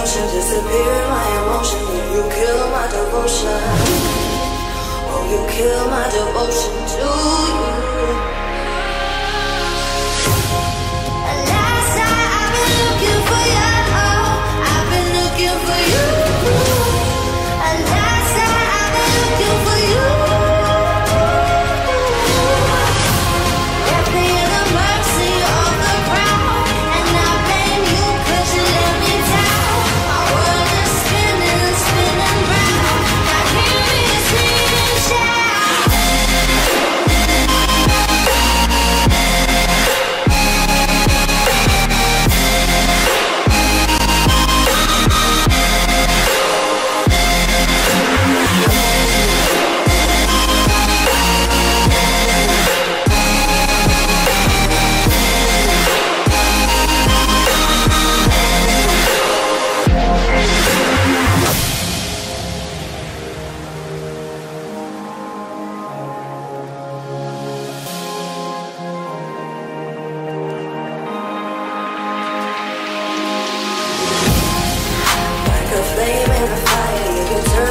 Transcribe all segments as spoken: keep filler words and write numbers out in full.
ocean, disappear in my emotion. You kill my devotion. Oh, you kill my devotion to you. Last night I've been looking for you. I've been looking for you. Last night I've been looking for you.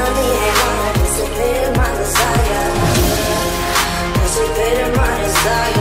Desire.